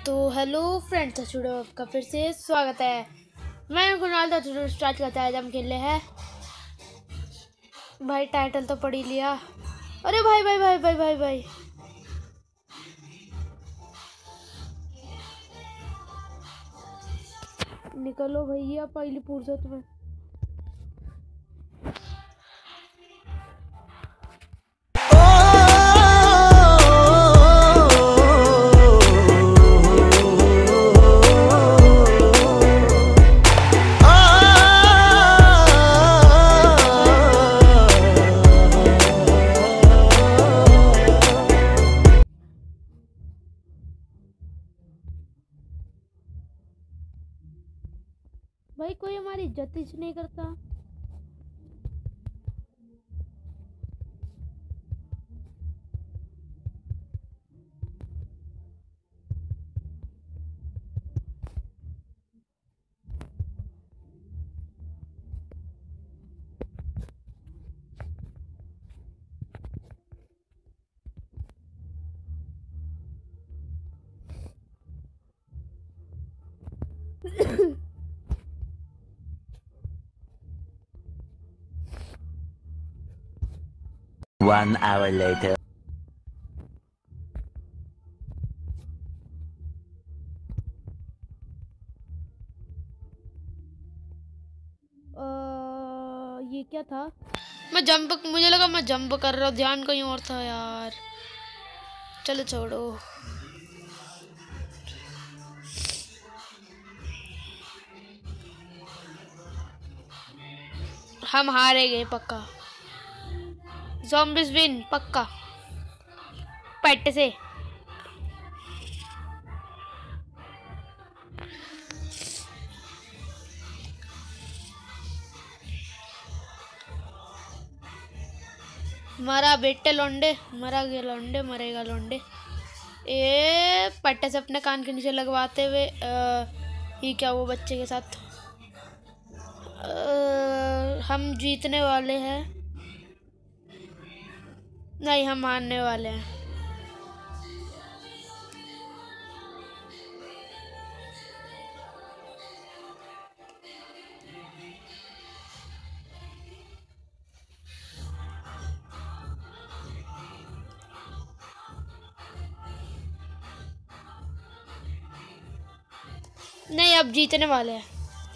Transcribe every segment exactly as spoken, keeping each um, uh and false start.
तो hello friends, studio आपका फिर से स्वागत है। मैं कुणाल था। स्टूडियो स्टार्ट करता है। आज हम खेल रहे हैं भाई। टाइटल तो पढ़ ही लिया। अरे भाई भाई भाई भाई भाई भाई निकलो भैया पहली फुर्सत में। भाई कोई हमारी इज्जत ही नहीं करता। One hour later. आ, ये क्या था? मैं जंप मुझे लगा मैं जंप कर रहा हूँ, ध्यान कहीं और था यार। चलो छोड़ो। हम हारे गए पक्का। ज़ॉम्बीज़ विन पक्का पेट से। मरा बेटे लोंडे, मरा गया लोंडे, मरेगा लोंडे। ए पट्टे से अपने कान के नीचे लगवाते हुए ये क्या वो बच्चे के साथ। आ, हम जीतने वाले हैं। नहीं, हम हारने वाले हैं। नहीं, अब जीतने वाले हैं।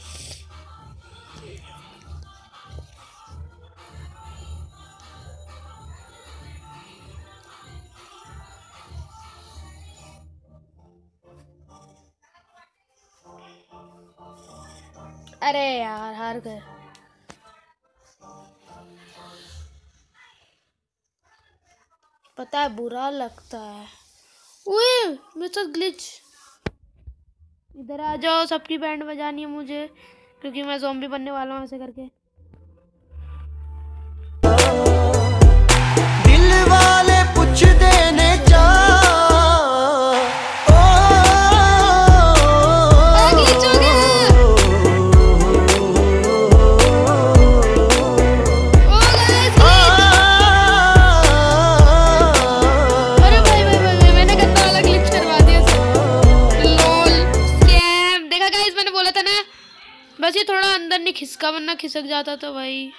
अरे यार हार गए। पता है बुरा लगता है। उए मिस्टर ग्लिच, इधर आ जाओ। सबकी बैंड बजानी है मुझे, क्योंकि मैं ज़ॉम्बी बनने वाला हूँ ऐसे करके। दिल वाले पूछ देने जा बस ये थोड़ा अंदर नहीं खिसका, वरना खिसक जाता तो भाई।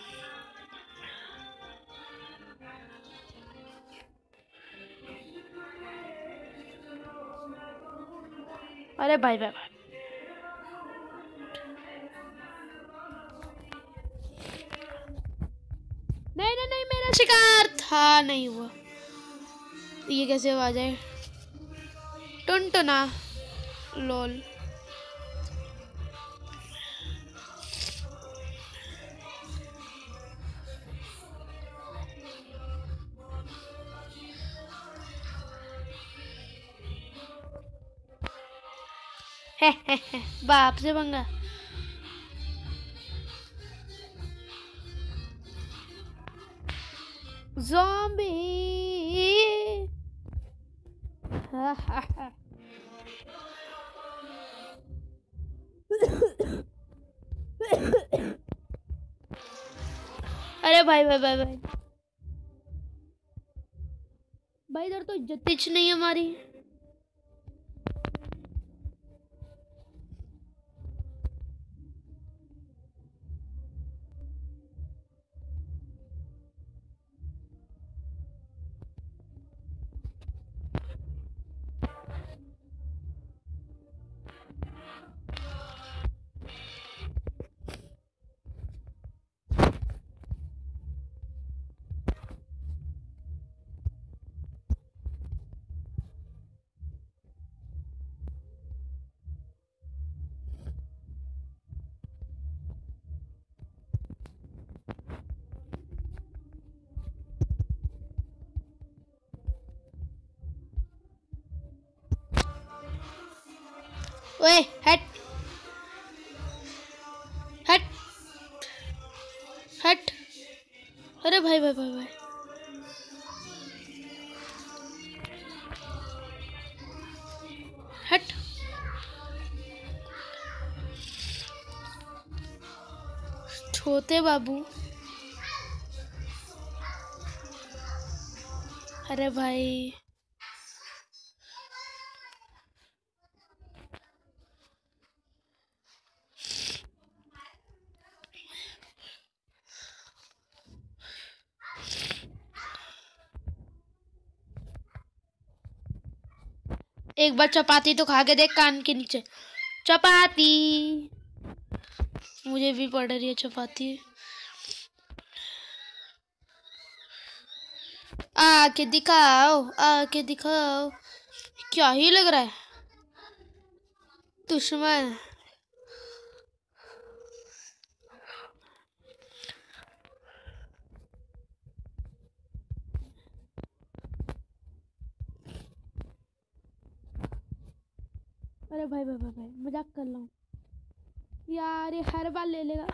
अरे भाई भाई भाई नहीं नहीं नहीं, मेरा शिकार था नहीं हुआ। ये कैसे आ जाए? टुनटुना लोल। है, है, है, बाप से पंगा। ज़ॉम्बी अरे भाई भाई भाई भाई भाई इधर तो इज्जत नहीं है हमारी। ओए हट हट हट। अरे भाई भाई भाई भाई हट। छोटे बाबू। अरे भाई एक बार चपाती तो खा के देख कान के नीचे। चपाती मुझे भी पड़ रही है चपाती। आके दिखाओ आके दिखाओ। क्या ही लग रहा है दुश्मन। अरे भाई भाई भाई भाई मजाक कर रहा हूँ यार, ये हर बार ले लेगा।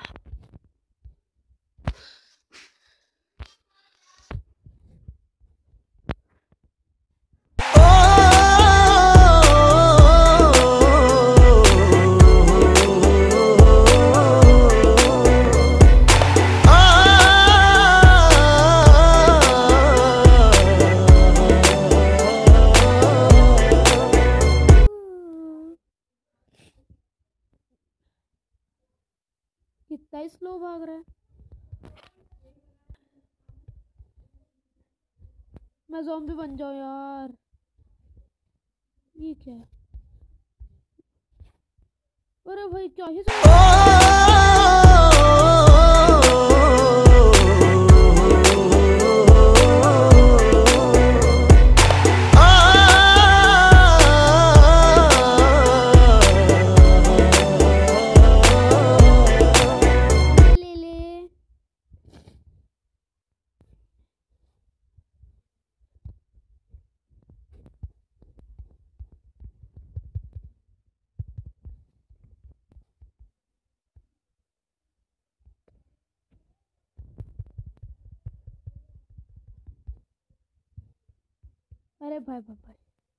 कितना ही स्लो भाग रहा है। मैं ज़ॉम्बी बन जाऊँ यार। ये क्या है? अरे भाई क्या ही अरे भाई भाई भाई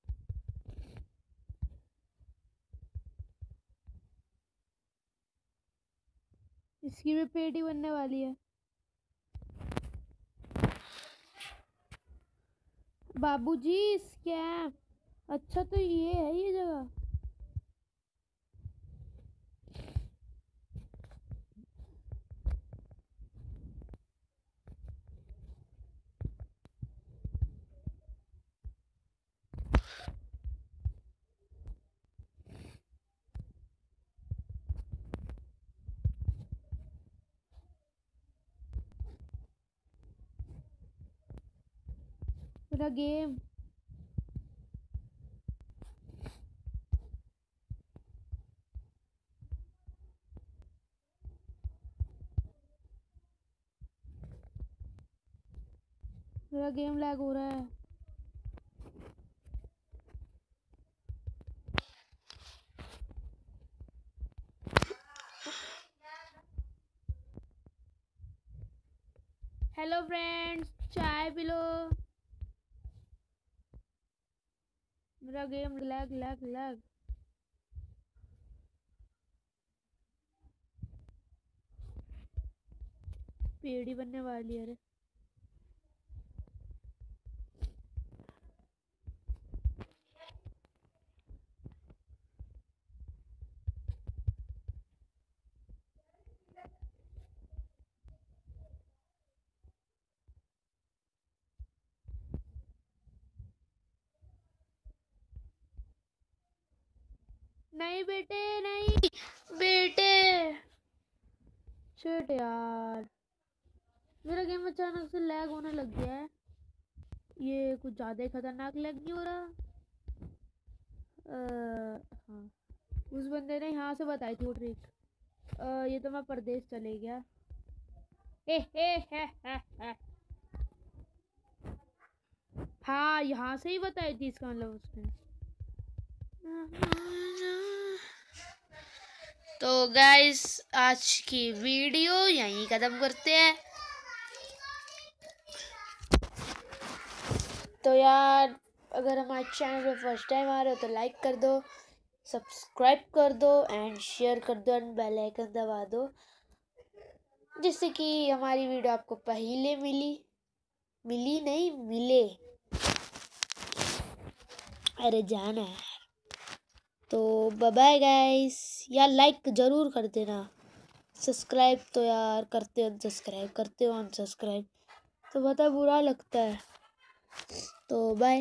इसकी भी पेटी बनने वाली है। बाबूजी स्कैम। अच्छा तो ये है ये जगह। मेरा गेम मेरा गेम लैग हो रहा है। हेलो फ्रेंड्स चाय पी लो। मेरा गेम लैग लैग लैग। पेड़ी बनने वाली है। अरे नहीं बेटे नहीं बेटे। शिट यार मेरा गेम अचानक से लैग होने लग गया है। ये कुछ ज़्यादा ही खतरनाक लैग नहीं हो रहा। आ, हाँ उस बंदे ने यहाँ से बताई थी वो ट्रिक। ये तो मैं परदेश चले गया। ए, ए, है, है, है। हाँ यहाँ से ही बताई थी इसका मतलब उसने। तो गाइस आज की वीडियो यहीं खत्म करते हैं। तो यार अगर हमारे चैनल पे फर्स्ट टाइम आ रहे हो तो लाइक कर दो, सब्सक्राइब कर दो एंड शेयर कर दो एंड बेल आइकन दबा दो, जिससे कि हमारी वीडियो आपको पहले मिली मिली नहीं मिले। अरे जाना है। तो बाय बाय गाइस। यार लाइक ज़रूर कर देना, सब्सक्राइब तो यार करते हो अनसब्सक्राइब, करते हो अनसब्सक्राइब, तो बता बुरा लगता है। तो bye.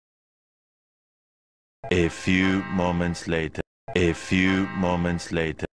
A few moments later. A few moments later.